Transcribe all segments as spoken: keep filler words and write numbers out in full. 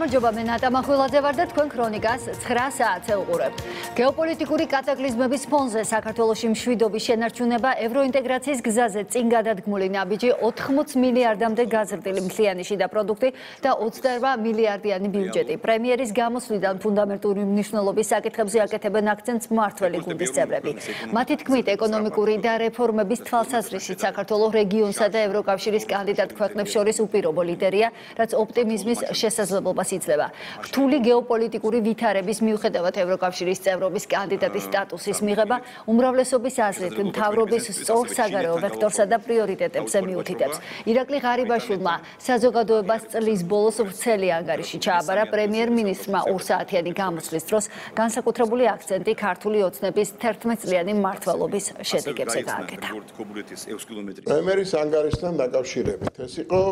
გამარჯობა, მე ნატა მახვილაძე ვარ და თქვენ ქრონიკას ცხრა საათზე უყურებთ. გეოპოლიტიკური კატაკლიზმების ფონზე საქართველოში მშვიდობის შენარჩუნება ევროინტეგრაციის გზაზე წინ გადადგმული ნაბიჯი ოთხმოც მილიარდამდე გაზრდილი მთლიანი შიდა პროდუქტი და ოცდაერვე მილიარდიანი ბიუჯეტი. პრემიერის გამოსვლიდან ფუნდამენტური მნიშვნელობის საკითხებზე აკეთებენ აქცენტს მმართველი გუნდის წევრები. მათი თქმით, ეკონომიკური და რეფორმების თვალსაზრისით საქართველოს რეგიონსა და ევროკავშირის კანდიდატ ქვეყნებს შორის უპირობო ლიდერია, რაც ოპტიმიზმის შესაძლებლობას იძლევა. რთული გეოპოლიტიკური ვითარების მიუხედავად ევროკავშირის წევრობის კანდიდატის სტატუსის მიღება უმრავლესობის აზრით მთავრობის სწორ საგარეო ვექტორსა და პრიორიტეტებზე მიუთითებს. ირაკლი ღარიბაშვილმა საზოგადოებას წლის ბოლოს ვრცელი ანგარიში ჩააბარა პრემიერ-მინისტრმა ორსაათიანი გამოსვლის დროს განსაკუთრებული აქცენტი ქართული ოცნების თერთმეტწლიანი მმართველობის შედეგებზე გააკეთა. პრემიერის ანგარიშთან დაკავშირებით ეს იყო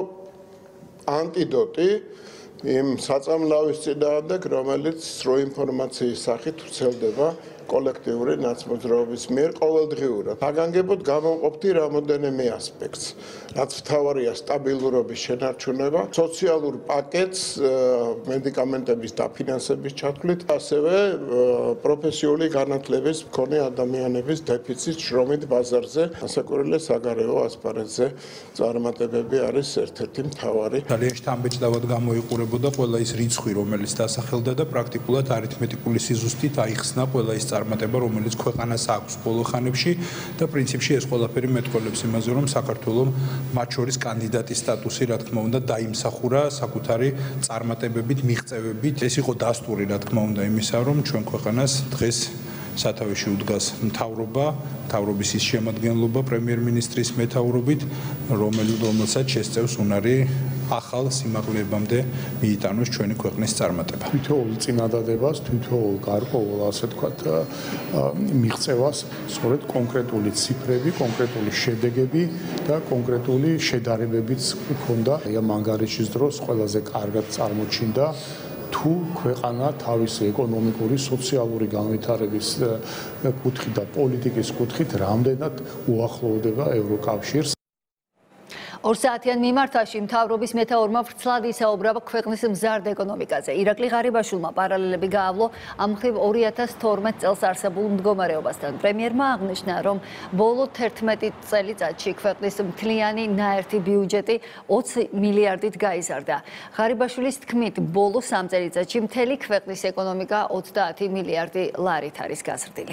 ანტიდოტი იმ საწამლავის წინააღმდეგ, რომელიც სრულ ინფორმაციის სახით ვრცელდება კოლექტიური ნაცმოძრაობის მიერ ყოველდღიურად. აგანგებოდ გამოვყოფდი რამოდენიმე ასპექტს, რაც მთავარია სტაბილურობის შენარჩუნება, სოციალურ პაკეტს, მედიკამენტების დაფინანსების ჩათვლით, ასევე პროფესიული განათლების მქონე ადამიანების დეფიციტ შრომით ბაზარზე, ასაკურელე საგარეო ასპარეზზე წარმატებები არის ერთ-ერთი მთავარი. ძალიან შთამბეჭდავად გამოიყურებოდა ყველა ის რიცხვი, რომელიც დასახელდა და პრაქტიკულად არითმეტიკული სიზუსტით აიხსნა ყველა ის წარმატება, რომელიც ქვეყანას აქვს ბოლო ხანებში და პრინციპში ეს ყველაფერი მეტყველებს იმაზე, რომ საქართველოს მათ შორის კანდიდატის სტატუსი, რა თქმა უნდა, დაიმსახურა საკუთარი წარმატებებით, მიღწევებით. ეს იყო დასტური, რა თქმა უნდა, იმისა, რომ ჩვენ ქვეყანას დღეს სათავეში უდგას მთავრობა, მთავრობის ის შემადგენლობა პრემიერ-მინისტრის მეთაურობით, რომელსაც შესწევს უნარი ახალ სიმაღლებამდე მიიტანოს ჩვენი ქვეყნის წარმატება. თითოეულ წინადადებას, თითოეულ გარკვეულ, ასე ვთქვათ, მიღწევას, სწორედ კონკრეტული ციფრები, კონკრეტული შედეგები და კონკრეტული შედარებებიც ჰქონდა. ამ ანგარიშის დროს ყველაზე კარგად წარმოჩინდა თუ ქვეყანა თავისი ეკონომიკური, სოციალური განვითარების კუთხით და პოლიტიკის კუთხით რამდენად უახლოვდება ევროკავშირს. ორსაათიან მიმართვაში მთავრობის მეთაურმა ვრცლად ისაუბრა ქვეყნის მზარდ ეკონომიკაზე. ირაკლი ღარიბაშვილმა პარალელები გაავლო ამ მხრივ ორი ათას თორმეტ წელს არსებულ მდგომარეობასთან. პრემიერმა აღნიშნა, რომ ბოლო თერთმეტი წელიწადში ქვეყნის მთლიანი ნაერთი ბიუჯეტი ოცი მილიარდით გაიზარდა. ღარიბაშვილის თქმით, ბოლო სამ წელიწადში მთელი ქვეყნის ეკონომიკა ოცდაათი მილიარდი ლარით არის გაზრდილი.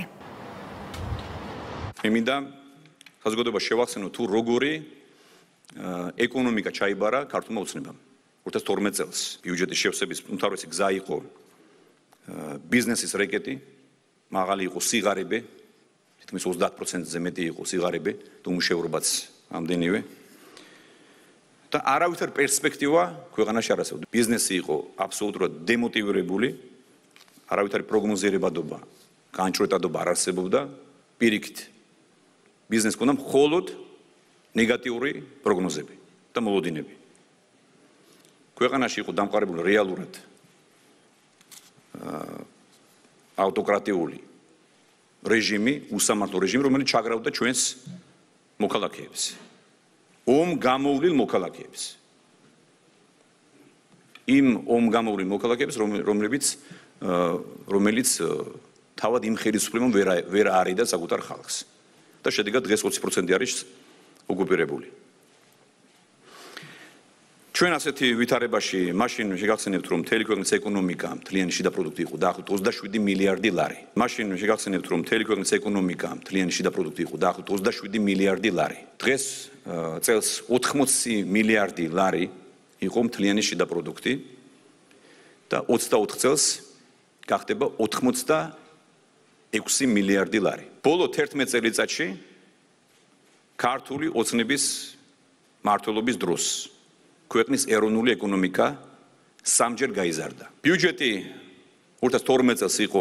მინდა საზოგადოებას შევახსენო თუ როგორი ეკონომიკა ჩაიბარა ქართულმა ოცნებამ. ორ ათას თორმეტ წელს ბიუჯეტის შევსების უმთავრესი გზა იყო ბიზნესის რეკეტი, მაღალი იყო სიღარიბე, თითქმის ოცდაათ პროცენტზე მეტი იყო სიღარიბე, და უმუშევრობაც ამდენივე. და არავითარ პერსპექტივა ქვეყანაში არ არსებობდა. ბიზნესი იყო აბსოლუტურად დემოტივირებული, არავითარი პროგნოზირებადობა, განჭვრეტადობა არ არსებობდა. პირიქით, ბიზნესს ჰქონდა მხოლოდ ნეგატიური პროგნოზები და მოლოდინები. ქვეყანაში იყო დამყარებული რეალურად ავტოკრატიული რეჟიმი, უსამართლო რეჟიმი, რომელიც ჩაგრავდა ჩვენს მოქალაქეებს. ომ გამოვლილ მოქალაქეებს. იმ ომ გამოვლილ მოქალაქეებს, რომლებიც რომელიც თავად იმ ხელისუფლებამ ვერ არიდა საკუთარ ხალხს. და შედეგად დღეს ოცი პროცენტი არის ოკუპირებული. ჩვენ ასეთი ვითარებაში მაშინ შეგახსენებთ, რომ მთელი ქვეყნის ეკონომიკა, მთლიანი შიდა პროდუქტი იყო დაახლოებით ოცდაშვიდი მილიარდი ლარი. მაშინ შეგახსენებთ, რომ მთელი ქვეყნის ეკონომიკა, მთლიანი შიდა პროდუქტი იყო დაახლოებით ოცდაშვიდი მილიარდი ლარი. დღეს წელს ოთხმოცი მილიარდი ლარი იყო მთლიანი შიდა პროდუქტი და ოცდაოთხ წელს გახდება ოთხმოცდაექვსი მილიარდი ლარი. ბოლო თერთმეტ წელიწადში ქართული ოცნების მმართველობის დროს ქვეყნის ეროვნული ეკონომიკა სამჯერ გაიზარდა. ბიუჯეტი ორ ათას თორმეტ წელს იყო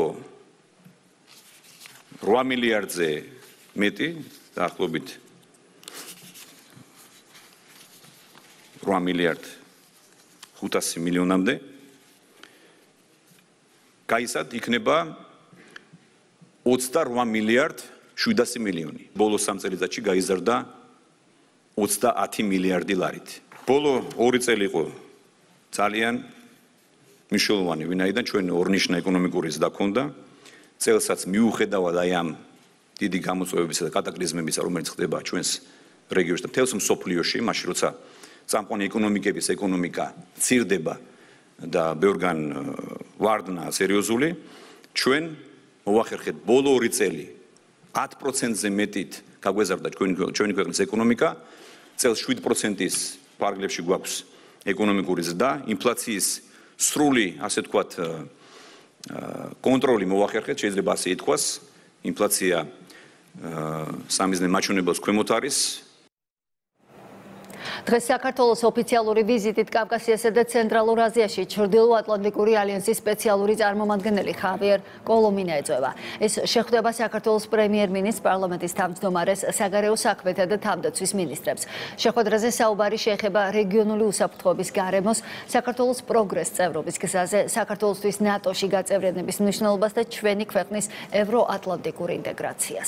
რვა მილიარდზე მეტი, დაახლოებით რვა მილიარდ ხუთასი მილიონამდე. გაიზარდა იქნება ოცდარვა მილიარდ შვიდასი მილიონი. ბოლო სამ წელიწადში გაიზარდა ოცდაათი მილიარდი ლარით. ბოლო ორი წელი იყო ძალიან მნიშვნელოვანი, ვინაიდან ჩვენ ორნიშნა ეკონომიკური ზრდა ქონდა, წელსაც მიუხედავად აი ამ დიდი გამოწვევებისა და კატაკლიზმებისა, რომელიც ხდება ჩვენს რეგიონში და მთელს მსოფლიოში, მაშინ როცა წამყვანი ეკონომიკების ეკონომიკა ცირდება და ბევრგან ვარდნა სერიოზული, ჩვენ მოვახერხეთ ბოლო ორი წელი ათ პროცენტზე მეტით გაგვეზარდა ჩვენი ქვეყნის ეკონომიკა, წელს შვიდ პროცენტის ფარგლებში გვაქვს ეკონომიკური ზრდა, ინფლაციის სრული, ასე ვთქვათ, კონტროლი მოვახერხეთ, შეიძლება ასე ითქვას, ინფლაცია სამიზნე მაჩვენებელს ქვემოთ არის. დღეს საქართველოს ოფიციალური ვიზიტით კავკასიასა და ცენტრალურ აზიაში ჩრდილო-ატლანტიკური ალიანსის სპეციალური წარმომადგენელი ხავიერ კოლომინა ეწევა. ეს შეხვდება საქართველოს პრემიერ-მინისტრს, პარლამენტის თავმჯდომარეს, საგარეო საქმეთა და თავდაცვის მინისტრებს. შეხვედრაზე საუბარი შეეხება რეგიონული უსაფრთხოების გარემოს, საქართველოს პროგრესს წევრობის გზაზე, საქართველოსთვის ნატოში გაწევრიანების მნიშვნელობას და ჩვენი ქვეყნის ევროატლანტიკურ ინტეგრაციას.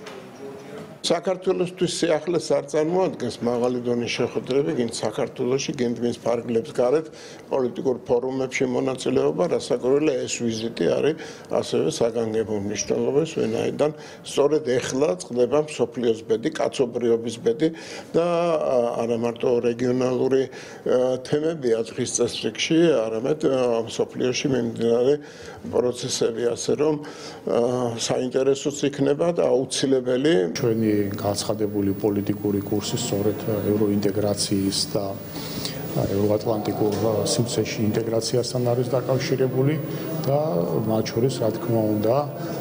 საქართველოსთვის სიახლეს არ წარმოადგენს მაღალი დონის შეხვედრები, გინდ საქართველოში, გინდ მის ფარგლებს გარეთ პოლიტიკურ ფორუმებში მონაწილეობა, რასაკვირველია ეს ვიზიტი არის ასევე საგანგებო მნიშვნელობის, ვინაიდან სწორედ ეხლა წყდება მსოფლიოს ბედი, კაცობრიობის ბედი და არა მარტო რეგიონალური თემებია დღის წესრიგში, არამედ მსოფლიოში მიმდინარე პროცესები, ასე რომ საინტერესოც იქნება და აუცილებელი ჩვენი გაცხადებული პოლიტიკური კურსი სწორედ ევროინტეგრაციის და ევროატლანტიკურ სივრცეში ინტეგრაციასთან არის დაკავშირებული და მათ შორის, რა თქმა უნდა,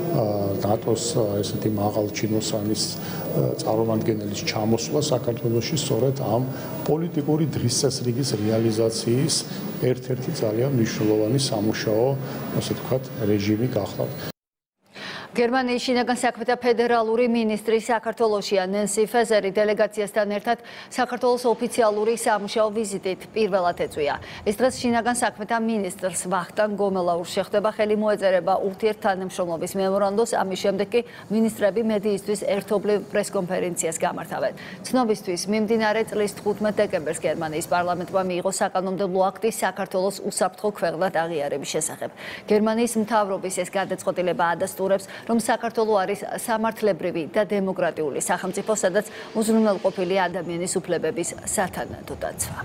ნატოს ესეთი მაღალჩინოსანის წარმომადგენლის ჩამოსვლა საქართველოში სწორედ ამ პოლიტიკური დღის წესრიგის რეალიზაციის ერთ-ერთი ძალიან მნიშვნელოვანი სამუშაო, ასე ვთქვათ, რეჟიმი გახლავთ. გერმანიის შინაგან საქმეთა ფედერალური მინისტრი საქართველოშია ნენსი ფეზერი დელეგაციასთან ერთად საქართველოს ოფიციალური სამუშაო ვიზიტით პირველად ეწვია. ეს დღეს შინაგან საქმეთა მინისტრს ვახტანგ გომელაურს შეხვდება, ხელი მოეწერება ურთიერთთანამშრომლობის მემორანდუმს, ამის შემდეგ კი მინისტრები მედიისთვის ერთობლივ პრესკონფერენციას გამართავენ. ცნობისთვის, მიმდინარე წლის თხუთმეტ დეკემბერს გერმანიის პარლამენტმა მიიღო საკანონმდებლო აქტი საქართველოს უსაფრთხო ქვეყნად აღიარების შესახებ. გერმანიის მთავრობის ეს გადაწყვეტილება ადასტურებს, რომ საქართველო არის სამართლებრივი და დემოკრატიული სახელმწიფო, სადაც უზრუნველყოფილია ადამიანის უფლებების სათანადო დაცვა.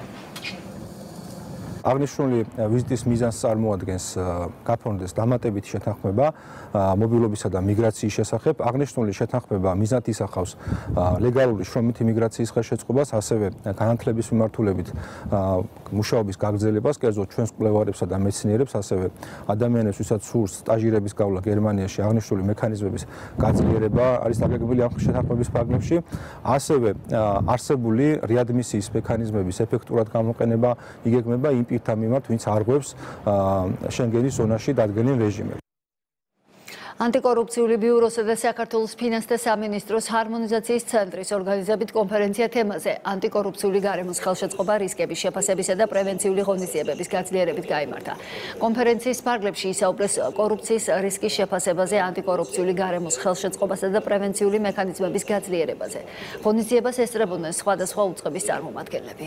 აღნიშნული ვიზიტის მიზანს წარმოადგენს გაფორმდეს დამატებითი შეთანხმება მობილობისა და მიგრაციის შესახებ. აღნიშნული შეთანხმება მიზნად ისახავს ლეგალური შრომითი მიგრაციის ხელშეწყობას, ასევე განათლების მიმართულებით მუშაობის გაგრძელებას, კერძოდ ჩვენს კვლევარებსა და მეცნიერებს, ასევე ადამიანებს, ვისაც სურს სტაჟირების გავლა გერმანიაში, აღნიშნული მექანიზმების გაძლიერება არის დაგეგმილი ამ შეთანხმების ფარგლებში, ასევე არსებული რეადმისიის მექანიზმების ეფექტურად გამოყენება იგეგმება იმ პირთა მიმართ, ვინც არღვევს შენგენის ზონაში დადგენილ რეჟიმებს. ანტიკორუფციული ბიუროსა და საქართველოს ფინანსთა სამინისტროს ჰარმონიზაციის ცენტრის ორგანიზებით კონფერენცია თემაზე ანტიკორუფციული გარემოს ხელშეწყობა, რისკების შეფასებისა და პრევენციული ღონისძიებების გაძლიერებით გაიმართა. კონფერენციის ფარგლებში ისაუბრეს კორუფციის რისკის შეფასებაზე, ანტიკორუფციული გარემოს ხელშეწყობასა და პრევენციული მექანიზმების გაძლიერებაზე. ღონისძიებას ესწრებოდნენ სხვადასხვა უწყების წარმომადგენლები.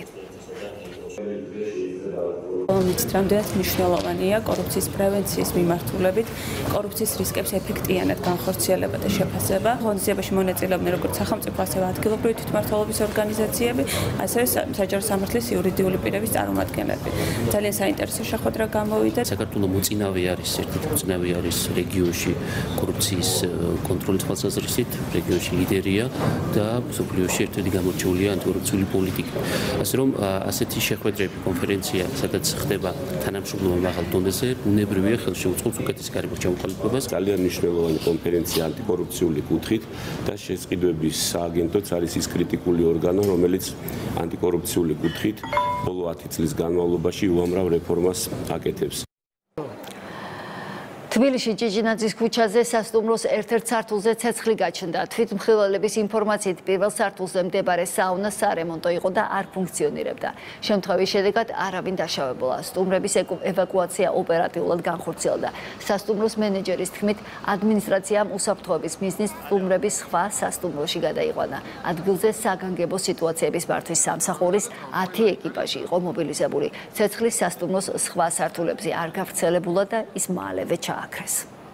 მით რამდენად მნიშვნელოვანია კორუფციის პრევენციის მიმართულებით, კორუფციის რისკების ეფექტიანად განხორციელება და შეფასება. ღონისძიებაში მონაწილეობდნენ როგორც სახელმწიფო, ასევე ადგილობრივი თვითმმართველობის ორგანიზაციები, ასევე საჯარო სამართლის იურიდიული პირების წარმომადგენლები. ძალიან საინტერესო შეხვედრა გამოვიდა. საქართველო მოწინავე არის, ერთ-ერთი მოწინავე არის რეგიონში კორუფციის კონტროლის თვალსაზრისით, რეგიონში ლიდერია და მსოფლიოში ერთ-ერთი გამორჩეულია ანტიკორუფციული პოლიტიკა. ასე რომ ასეთი შეხვედრები, კონფერენცია, სადაც ხდება თანამშრომლობა მაღალ დონეზე, უნებრივია ხელშეუწყობს უკეთეს გარემოს ჩამოყალიბებას. ძალიან მნიშვნელოვანი კონფერენცია ანტიკორუფციული კუთხით და შესყიდვების სააგენტოც არის ის კრიტიკული ორგანო, რომელიც ანტიკორუფციული კუთხით ბოლო ათი წლის განმავლობაში უამრავ რეფორმას აკეთებს. თბილისში ჭიჭინაძის ქუჩაზე სასტუმროს ერთ-ერთ სართულზე ცეცხლი გაჩნდა. თვითმხილველების ინფორმაციით პირველ სართულზე მდებარე საუნა სარემონტო იყო და არ ფუნქციონირებდა. შემთხვევის შედეგად არავინ დაშავებულა. სტუმრების ევაკუაცია ოპერატიულად განხორციელდა. სასტუმროს მენეჯერის თქმით, ადმინისტრაციამ უსაფრთხოების მიზნით სტუმრების სხვა სასტუმროში გადაიყვანა. ადგილზე საგანგებო სიტუაციების მართვის სამსახურის ათი ეკიპაჟი იყო მობილიზებული. ცეცხლის სასტუმროს სხვა სართულებზე არ გავრცელებულა და ის მალევე ჩააქრეს.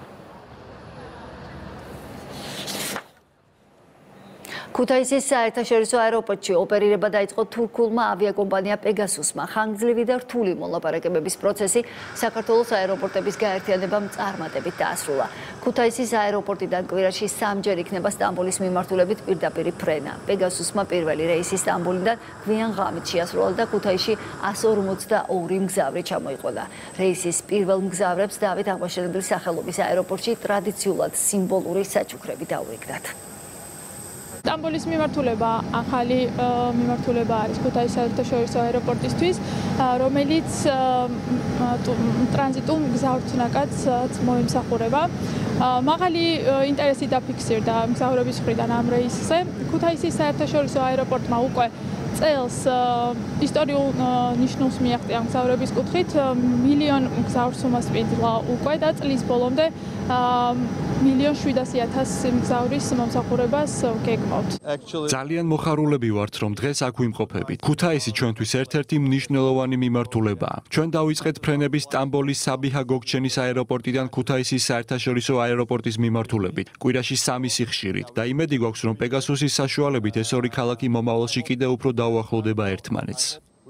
ქუთაისის საერთაშორისო აეროპორტში ოპერირება დაიწყო თურქულმა ავიაკომპანია პეგასუსმა. ხანგრძლივი და რთული მოლაპარაკებების პროცესი საქართველოს აეროპორტების გაერთიანებამ წარმატებით დაასრულა. ქუთაისის აეროპორტიდან კვირაში სამჯერ იქნება სტამბოლის მიმართულებით პირდაპირი ფრენა. პეგასუსმა პირველი რეისი სტამბოლიდან გვიან ღამით შეასრულა და ქუთაისში εκατს ორმოცდაორი მგზავრი ჩამოიყვანა. რეისის პირველ მგზავრებს დავით აღმაშენებლის სახელობის აეროპორტში ტრადიციულად სიმბოლური საჩუქრები დაურიგდათ. სტამბოლის მიმართულება ახალი მიმართულება არის ქუთაისის საერთაშორისო აეროპორტისთვის, რომელიც ტრანზიტულ მგზავრთნაკადს მოემსახურება. მაღალი ინტერესი დაფიქსირდა მგზავრების მხრიდან ამ რეისზე. ქუთაისის საერთაშორისო აეროპორტმა უკვე წელს ისტორიულ ნიშნულს მიაღწია მგზავრების კუთხით, მილიონ მგზავრს უმასპინძლა უკვე და წლის ბოლომდე მილიონ შვიდასი ათასი მგზავრის მომსახურებას გეგმავთ. ძალიან მოხარულები ვართ, რომ დღეს აქ ვიმყოფებით. ქუთაისი ჩვენთვის ერთ-ერთი მნიშვნელოვანი მიმართულებაა. ჩვენ დავიწყეთ ფრენების სტამბოლის საბიჰა გოგჩენის აეროპორტიდან ქუთაისის საერთაშორისო აეროპორტის მიმართულებით. კვირაში სამი სიხშირით და იმედი გვაქვს, რომ პეგასუსის საშუალებით ეს ორი ქალაქი მომავალში კიდევ უფრო დაუახლოვდება ერთმანეთს.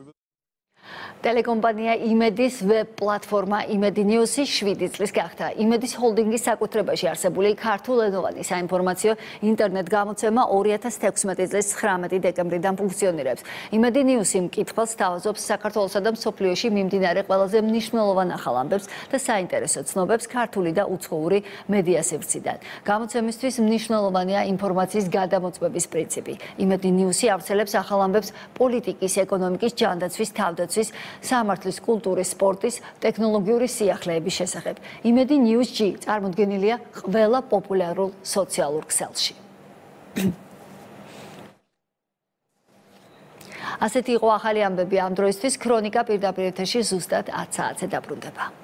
ტელეკომპანია იმედის ვებ პლატფორმა იმედი ნიუსი შვიდი წლის გახდა. იმედის ჰოლდინგის საკუთრებაში არსებული ქართულ-ენოვანი საინფორმაციო ინტერნეტ გამოცემა ორი ათას თექვსმეტი წლის ცხრამეტი დეკემბრიდან ფუნქციონირებს. იმედი ნიუსი მკითხველს თავაზობს საქართველოსა და მსოფლიოში მიმდინარე ყველაზე მნიშვნელოვან ახალ ამბებს და საინტერესო ცნობებს ქართული და უცხოური მედია სივრციდან. გამოცემისთვის მნიშვნელოვანია ინფორმაციის გადამოწმების პრინციპი. იმედი ნიუსი ავრცელებს ახალ ამბებს პოლიტიკის, ეკონომიკის, ჯანდაცვის, თავდაცვის, სამართლის, კულტურის, სპორტის, ტექნოლოგიური სიახლეების შესახებ. იმედი News G წარმოდგენილია ყველა პოპულარულ სოციალურ ქსელში. ასეთი იყო ახალი ამბები ამ დროისთვის. ქრონიკა პირდაპირ ეთერში ზუსტად ათ საათზე დაბრუნდება.